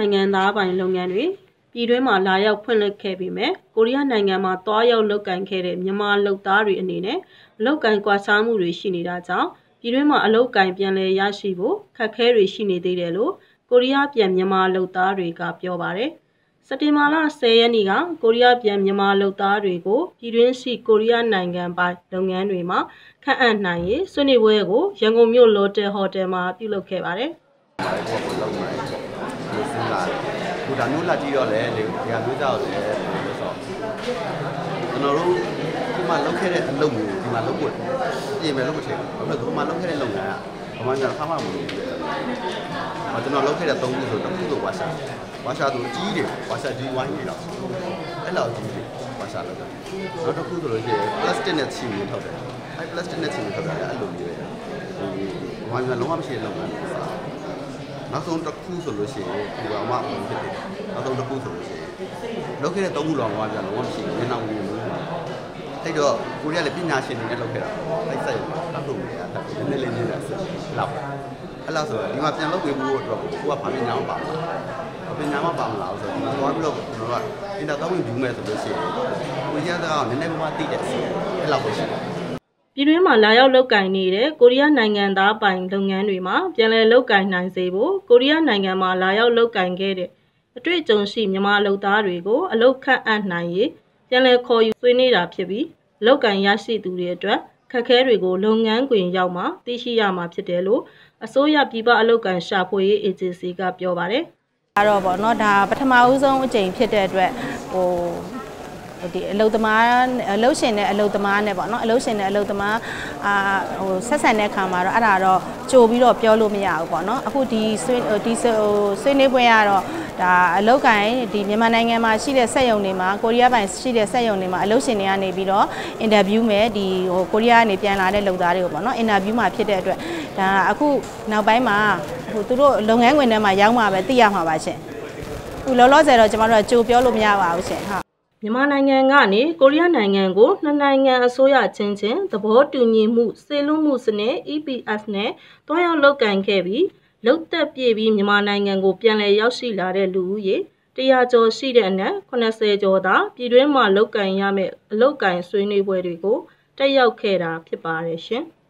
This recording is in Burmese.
နိုင်ငံသားပိုင်လုပ်ငန်းတွေပြည်တွင်းမှာလာရောက်ဖွင့်လှစ်ခဲ့ပြီးမြဲကိုရီးယားနိုင်ငံမှာတွားရောက်လုပ်ကိုင်ခဲ့တဲ့မြန်မာလုပ်သားတွေအနေနဲ့အလုပ်ကိုင်ကွာခြားမှုတွေရှိနေတာကြောင့်ပြည်တွင်းမှာအလုပ်ကိုင်ပြန်လည်ရရှိဖို့ခက်ခဲတွေရှိနေသေးတယ်လို့ကိုရီးယားပြန်မြန်မာလုပ်သားတွေကပြောပါတယ်။စက်တင်ဘာလ10ရက်နေ့ကကိုရီးယားပြန်မြန်မာလုပ်သားတွေကိုပြည်တွင်းရှိကိုရီးယားနိုင်ငံပိုင်လုပ်ငန်းတွေမှာခန့်အပ်နိုင်ရေးဆွေးနွေးပွဲကိုရန်ကုန်မြို့လော်တယ်ဟိုတယ်မှာပြုလုပ်ခဲ့ပါတယ်။ခုဒါမျိုးလာကြည့်တော့လေဒီဟာမျိုးကြောက်လေဆိုတော့ကျွန်တော်တို့ဒီမှာလုပ်ခဲ့တဲ့အလုပ်မျိုးဒီမှာလုပ်ဖို့ပြင်မယ်လို့မထင်ဘူးဘာလို့ဒီမှာလုပ်ခဲ့တဲ့လုပ်ငန်းကဘာမှကျွန်တော်ဖမ်းမမလို့ကျွန်တော်လုပ်ခဲ့တဲ့3ခုဆိုတော့တစ်ခုဆိုဝါရှာဆိုကြီးတယ်ဝါရှာကြီးဝိုင်းနေတော့အဲ့လောက်ကြီးတယ်ဝါရှာလုပ်တယ်နောက်တစ်ခုဆိုလို့ရှိရင် plastic နဲ့ချီနေထုတ်တယ်အဲ့ plastic နဲ့ချီနေထုတ်တာအဲ့လိုမျိုးပဲဘာမှလုံးဝမရှိတဲ့လုပ်ငန်းနောက်ဆုံးတစ်ခုဆိုလို့ရှိရင်ဒီကောင်မှဖြစ်တယ်နောက်ဆုံးတစ်ခုဆိုလို့ရှိရင်လုပ်ခဲ့တဲ့3ခုလောက်ဘာမှလုံးဝမရှိဘူးမျက်နှာဝင်လို့အဲ့တော့ကိုရီးယားလည်းပညာရှင်တွေနဲ့လုပ်ခဲ့တာအဲ့ဆိုင်အလုပ်တွေအဲ့ဒါနည်းနည်းလေးနေတာလောက်အဲ့လောက်ဆိုတော့ဒီမှာပြန်လုပ်ပေးဖို့အတွက်ကိုကဘာပညာမှပါမလားပညာမှပါမလားဆိုတော့သွားပြီးတော့ကျွန်တော်ကအင်တာတောင်းဝင်ယူမယ်ဆိုလို့ရှိရင်ကိုရီးယားကနည်းနည်းမှသိတဲ့အဲ့လောက်ပဲရှိတယ်ပြည်တွင်းမှာလာရောက်လုပ်ကိုင်နေတဲ့ကိုရီးယားနိုင်ငံသားပိုင်လုပ်ငန်းတွေမှာပြန်လည်လုပ်ကိုင်နိုင်စေဖို့ကိုရီးယားနိုင်ငံမှာလာရောက်လုပ်ကိုင်ခဲ့တဲ့အတွေ့အကြုံရှိမြန်မာလုပ်သားတွေကိုအလုပ်ခန့်အပ်နိုင်ရေးပြန်လည်ခေါ်ယူဆွေးနွေးတာဖြစ်ပြီးလုပ်ကိုင်ရရှိသူတွေအတွက်ခက်ခဲတွေကိုလုပ်ငန်းခွင်ရောက်မှသိရှိရမှာဖြစ်တယ်လို့အစိုးရပြည်ပအလုပ်ကိုင်ရှာဖွေရေးအေဂျင်စီကပြောပါတယ်။အဲ့တော့ဗောနော်ဒါပထမဦးဆုံးအကြိမ်ဖြစ်တဲ့အတွက်ဒီအလုပ်သမားအလုပ်ရှင်နဲ့အလုပ်သမားနဲ့ပေါ့နော်အလုပ်ရှင်နဲ့အလုပ်သမားဆက်ဆံတဲ့အခါမှာတော့အဲ့ဒါတော့ကြိုပြီးတော့ပြောလို့မရဘူးပေါ့နော်အခုဒီဆွေးနွေးပွဲကတော့ဒါအလုပ်ကိုင်ဒီမြန်မာနိုင်ငံမှာရှိတဲ့စက်ရုံတွေမှာကိုရီးယားပိုင်းရှိတဲ့စက်ရုံတွေမှာအလုပ်ရှင်တွေကနေပြီးတော့အင်တာဗျူးမယ်ဒီကိုရီးယားကနေပြန်လာတဲ့လုပ်သားတွေကိုပေါ့နော်အင်တာဗျူးမှာဖြစ်တဲ့အတွက်ဒါအခုနောက်ပိုင်းမှာသူတို့လုပ်ငန်းခွင်ထဲမှာရောက်မှာပဲသိရမှာပါရှင်အခုလောလောဆယ်တော့ကျမတို့ကကြိုပြောလို့မရပါဘူးရှင်ဟုတ်မြန်မာနိုင်ငံကနေကိုရီးယားနိုင်ငံကိုနှစ်နိုင်ငံအစိုးရချင်းသဘောတူညီမှုစေလွှတ်မှုစနစ် EPS နဲ့တွားရောက်လုပ်ကိုင်ခဲ့ပြီးလုပ်သက်ပြည့်ပြီးမြန်မာနိုင်ငံကိုပြန်လည်ရောက်ရှိလာတဲ့လူဦးရေ100ကျော်ရှိတဲ့အနက်80ကျော်သာပြည်တွင်းမှာလုပ်ကိုင်ရမယ့်အလုပ်ကိုင်ဆွေးနွေးပွဲတွေကိုတက်ရောက်ခဲ့တာဖြစ်ပါတယ်ရှင်။